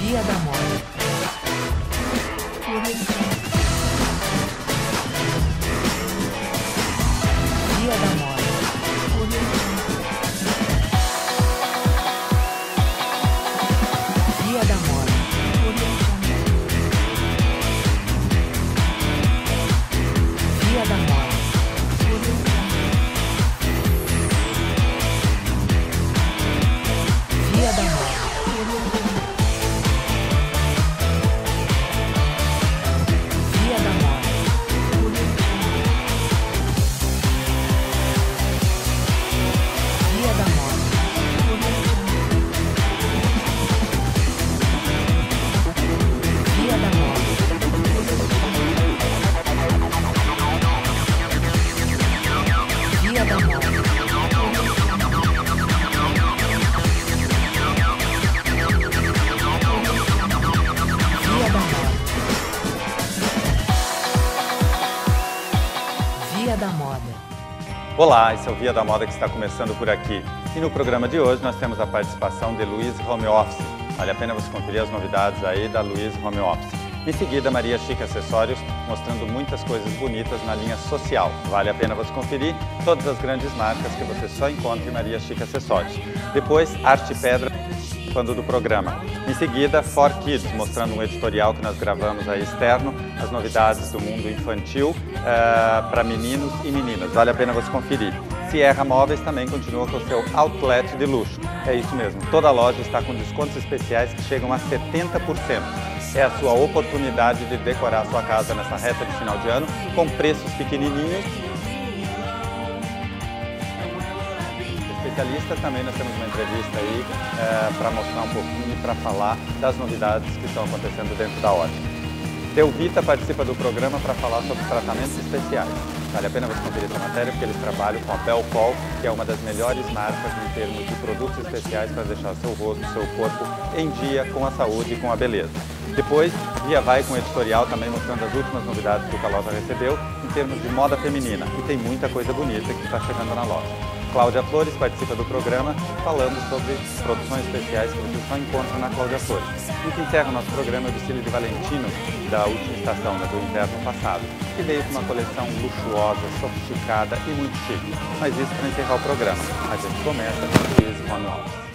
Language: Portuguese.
Via da Moda. Via da Moda. Via da Moda. Via da Moda. Via da Moda. Via da Moda. Via da Moda. Via da Moda. Via da Moda. Via da Moda. Olá, esse é o Via da Moda que está começando por aqui. E no programa de hoje nós temos a participação de Luiz Home Office. Vale a pena você conferir as novidades aí da Luiz Home Office. Em seguida, Maria Chique Acessórios, mostrando muitas coisas bonitas na linha social. Vale a pena você conferir todas as grandes marcas que você só encontra em Maria Chique Acessórios. Depois, Arte Pedra, quando do programa. Em seguida, For Kids, mostrando um editorial que nós gravamos aí externo, as novidades do mundo infantil para meninos e meninas. Vale a pena você conferir. Sierra Móveis também continua com o seu outlet de luxo. É isso mesmo, toda a loja está com descontos especiais que chegam a 70%. É a sua oportunidade de decorar a sua casa nessa reta de final de ano com preços pequenininhos. Especialistas também, nós temos uma entrevista aí para mostrar um pouquinho e para falar das novidades que estão acontecendo dentro da ótica. Teuvita participa do programa para falar sobre tratamentos especiais. Vale a pena você conferir essa matéria porque eles trabalham com a Belcol, que é uma das melhores marcas em termos de produtos especiais para deixar seu rosto, seu corpo em dia com a saúde e com a beleza. Depois, Via vai com um editorial também mostrando as últimas novidades que o Calota recebeu em termos de moda feminina. E tem muita coisa bonita que está chegando na loja. Cláudia Flores participa do programa falando sobre produções especiais que você só encontra na Cláudia Flores. E que encerra o nosso programa é o desfile de Valentino da última estação, do inverno passado, que veio com uma coleção luxuosa, sofisticada e muito chique. Mas isso para encerrar o programa. A gente começa com o Luiz Home Office.